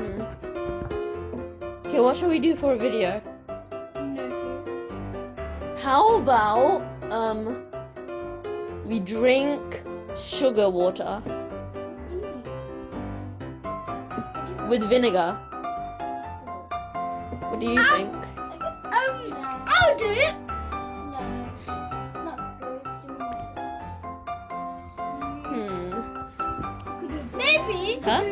Okay, what shall we do for a video? No. How about we drink sugar water Easy. with vinegar? What do you think? I guess. I'll do it. No, it's not good. Maybe. Huh?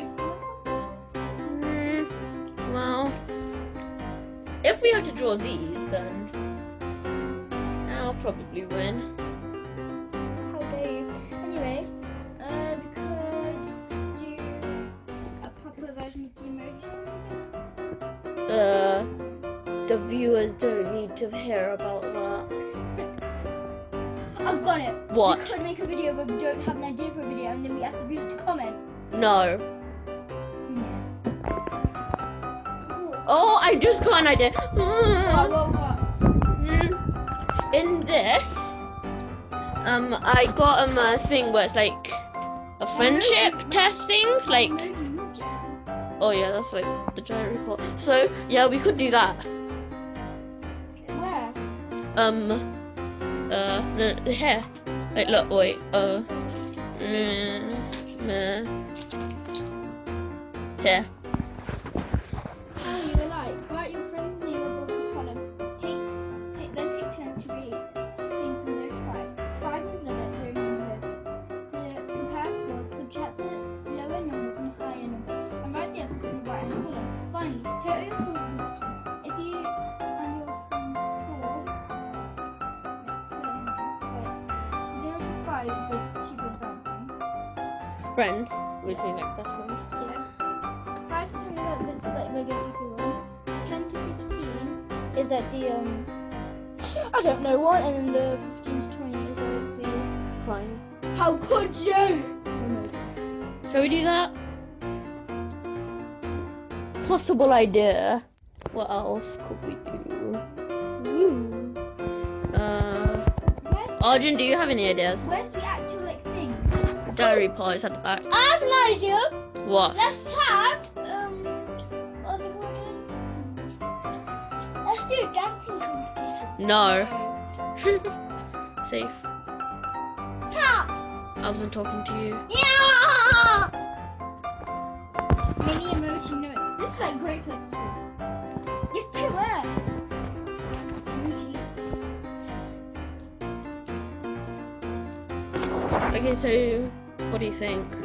Well, if we have to draw these, then I'll probably win. How dare you? Anyway, we could do a popular version of the emoji. The viewers don't need to hear about that. I've got it. What? We could make a video where we don't have an idea for a video and then we ask the viewers to comment. No. Yeah. Oh, I just got an idea. What? In this, I got a thing where it's like a friendship testing, like. Oh yeah, that's like the giant report. So yeah, we could do that. Where? No, here. Like, look, wait. Here. Oh, you were like, write your friend's name above the column. Then take turns to read. Think from 0 to 5. 5 means love it, 0 means live. To compare scores, subtract the lower number from the higher number and write the answers in the right hand column. Finally, total your scores from the bottom. If you and your friend scored, so 0 to 5 is the two good dancing. Friends. We think like best friends. Yeah. 5 to 10 is like this is like regular people one. 10 to 15 is at the I don't know one, and then the 15 to 20 is like the Fine. how could you? Shall we do that? Possible idea. What else could we do? Arjun, do you have any ideas? Where's the actual like thing? Diary part is at the back. I have an idea. What? Let's have what are they called again? Let's do a dancing competition. No. Safe. Tap. I wasn't talking to you. Yeah. Mini emoji note. This is like great for like school. Get to where? Emoji lists. Okay, so what do you think?